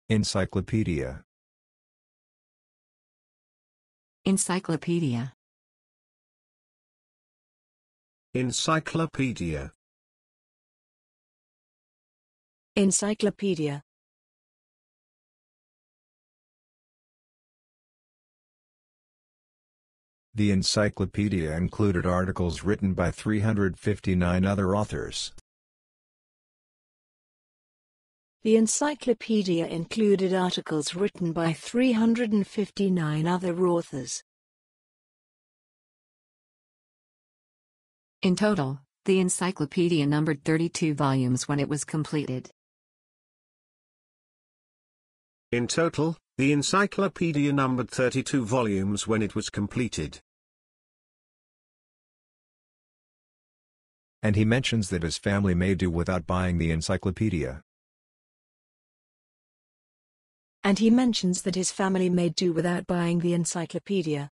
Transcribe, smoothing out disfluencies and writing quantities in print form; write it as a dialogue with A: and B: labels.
A: Encyclopedia.
B: Encyclopedia.
C: Encyclopedia.
D: Encyclopedia.
A: The encyclopedia included articles written by 359 other authors.
D: The encyclopedia included articles written by 359 other authors.
B: In total, the encyclopedia numbered 32 volumes when it was completed.
C: In total, the encyclopedia numbered 32 volumes when it was completed.
A: And he mentions that his family may do without buying the encyclopedia.
D: And he mentions that his family may do without buying the encyclopedia.